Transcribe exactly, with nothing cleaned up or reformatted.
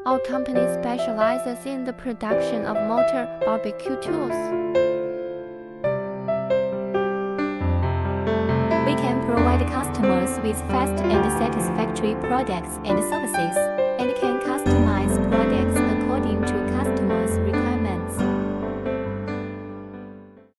Our company specializes in the production of motor barbecue tools. We can provide customers with fast and satisfactory products and services, and can